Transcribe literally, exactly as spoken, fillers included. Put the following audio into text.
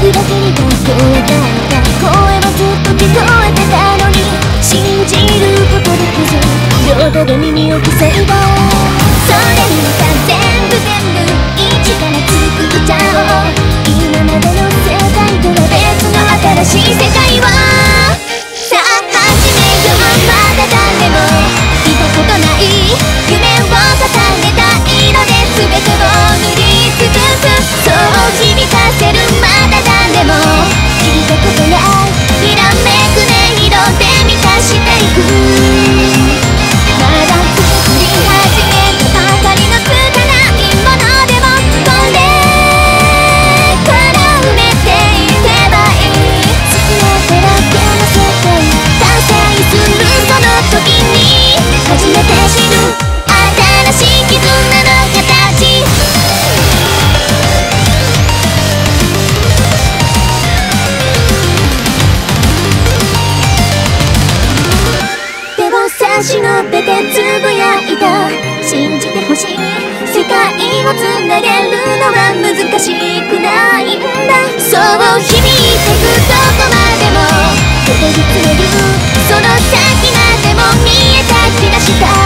だけにかっこよかった声はずっと聞こえてたのに信じることできず両手で耳を塞いだそれにさ全部全部一から作っちゃおう今までの世界とは別の新しい世界をさあ始めようまだ誰も見たことない夢を重ねた色で全てを塗りつぶすそう響かせるまだ誰も聞いたことないひらめく音色で満たしていくまだ作り始めたばかりの拙いものでもこれから埋めていけばいい好きなだらけの世界達成するその時に初めて知る新しい絆の形手を差し伸べてつぶやいた信じてほしい世界をつなげるのは難しくないんだそう響いてくどこまでもたどり着けるその先までも見えた気がした